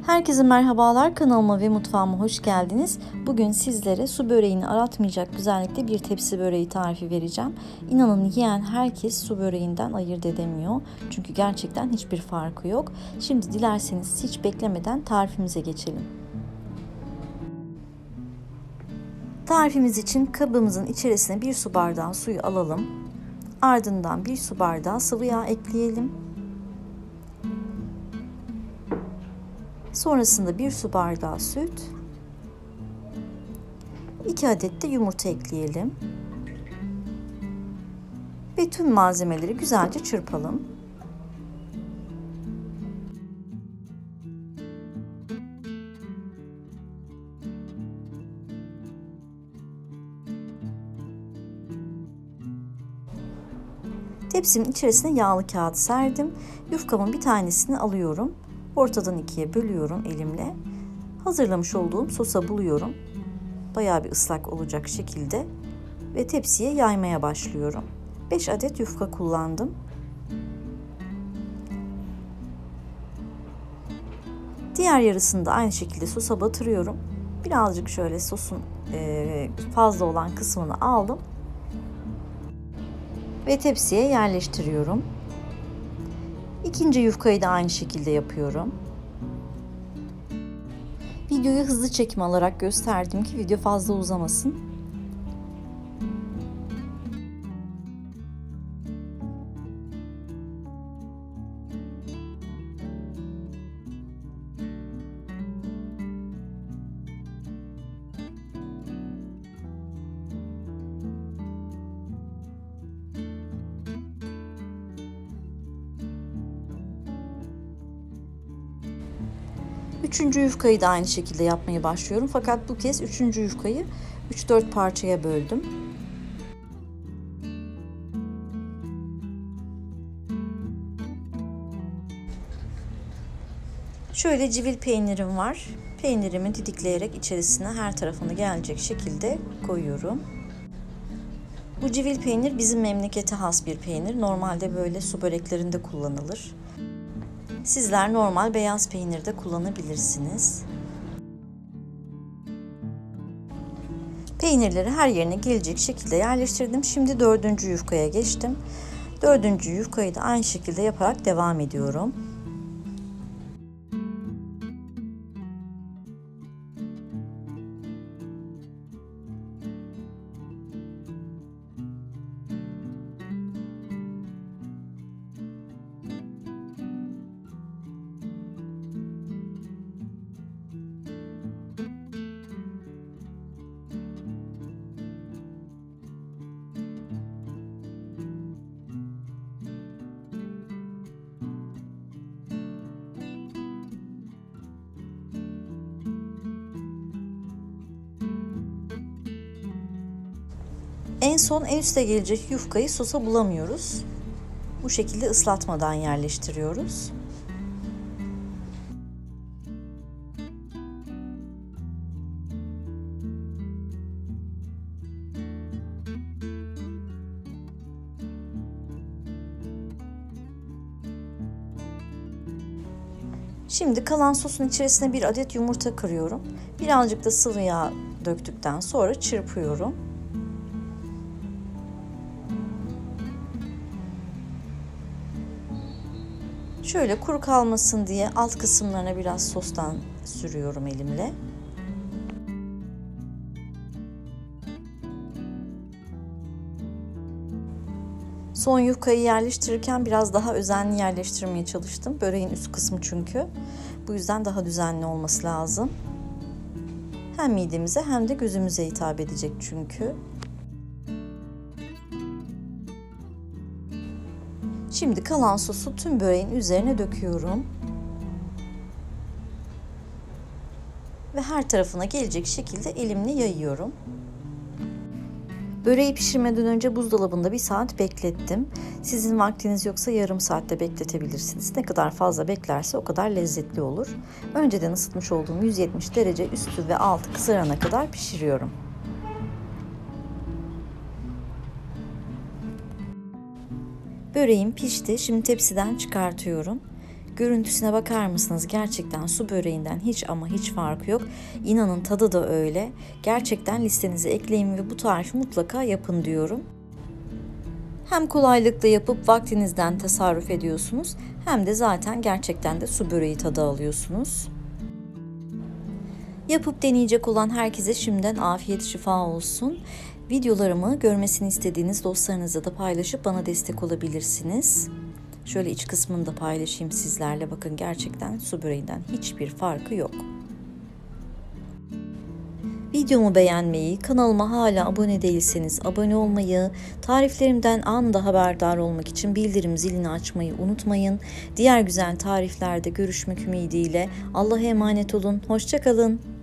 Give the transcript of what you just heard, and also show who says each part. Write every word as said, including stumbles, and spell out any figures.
Speaker 1: Herkese merhabalar, kanalıma ve mutfağıma hoş geldiniz. Bugün sizlere su böreğini aratmayacak güzellikte bir tepsi böreği tarifi vereceğim. İnanın yiyen herkes su böreğinden ayırt edemiyor. Çünkü gerçekten hiçbir farkı yok. Şimdi dilerseniz hiç beklemeden tarifimize geçelim. Tarifimiz için kabımızın içerisine bir su bardağı suyu alalım. Ardından bir su bardağı sıvı yağ ekleyelim. Sonrasında bir su bardağı süt, iki adet de yumurta ekleyelim ve tüm malzemeleri güzelce çırpalım. Tepsimin içerisine yağlı kağıt serdim. Yufkamın bir tanesini alıyorum. Ortadan ikiye bölüyorum elimle. Hazırlamış olduğum sosa buluyorum. Bayağı bir ıslak olacak şekilde ve tepsiye yaymaya başlıyorum. beş adet yufka kullandım. Diğer yarısını da aynı şekilde sosa batırıyorum. Birazcık şöyle sosun fazla olan kısmını aldım ve tepsiye yerleştiriyorum. İkinci yufkayı da aynı şekilde yapıyorum. Videoyu hızlı çekim alarak gösterdim ki video fazla uzamasın. Üçüncü yufkayı da aynı şekilde yapmaya başlıyorum. Fakat bu kez üçüncü yufkayı üç dört parçaya böldüm. Şöyle civil peynirim var. Peynirimi didikleyerek içerisine her tarafına gelecek şekilde koyuyorum. Bu civil peynir bizim memlekete has bir peynir. Normalde böyle su böreklerinde kullanılır. Sizler normal beyaz peynir de kullanabilirsiniz. Peynirleri her yerine gelecek şekilde yerleştirdim. Şimdi dördüncü yufkaya geçtim. Dördüncü yufkayı da aynı şekilde yaparak devam ediyorum. En son en üste gelecek yufkayı sosa bulamıyoruz. Bu şekilde ıslatmadan yerleştiriyoruz. Şimdi kalan sosun içerisine bir adet yumurta kırıyorum. Birazcık da sıvı yağ döktükten sonra çırpıyorum. Şöyle kuru kalmasın diye alt kısımlarına biraz sostan sürüyorum elimle. Son yufkayı yerleştirirken biraz daha özenli yerleştirmeye çalıştım. Böreğin üst kısmı çünkü. Bu yüzden daha düzenli olması lazım. Hem midemize hem de gözümüze hitap edecek çünkü. Şimdi kalan sosu tüm böreğin üzerine döküyorum. Ve her tarafına gelecek şekilde elimle yayıyorum. Böreği pişirmeden önce buzdolabında bir saat beklettim. Sizin vaktiniz yoksa yarım saatte bekletebilirsiniz. Ne kadar fazla beklerse o kadar lezzetli olur. Önceden ısıtmış olduğum yüz yetmiş derece üstü ve altı kızarana kadar pişiriyorum. Böreğim pişti. Şimdi tepsiden çıkartıyorum. Görüntüsüne bakar mısınız? Gerçekten su böreğinden hiç ama hiç farkı yok. İnanın tadı da öyle. Gerçekten listenize ekleyin ve bu tarifi mutlaka yapın diyorum. Hem kolaylıkla yapıp vaktinizden tasarruf ediyorsunuz, hem de zaten gerçekten de su böreği tadı alıyorsunuz. Yapıp deneyecek olan herkese şimdiden afiyet şifa olsun. Videolarımı görmesini istediğiniz dostlarınızla da paylaşıp bana destek olabilirsiniz. Şöyle iç kısmını da paylaşayım sizlerle. Bakın gerçekten su böreğinden hiçbir farkı yok. Videomu beğenmeyi, kanalıma hala abone değilseniz abone olmayı, tariflerimden anında haberdar olmak için bildirim zilini açmayı unutmayın. Diğer güzel tariflerde görüşmek ümidiyle Allah'a emanet olun. Hoşça kalın.